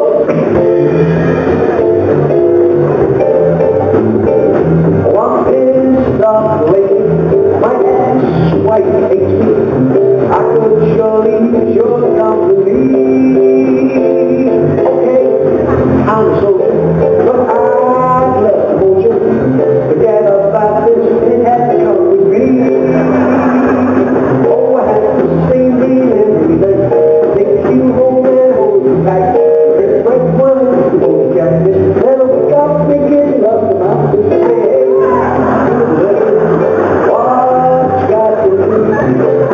One pin stop waiting, my ex-wife hates me. I could surely come to me. Okay, I'm a soldier, but I'd love to hold you. Forget about this, it had to come with me. Oh, I have to stay me every day. Take you home and hold you back. It's break one, hold you captain. Never got me getting up to my feet. Hey, hey, what's got to do?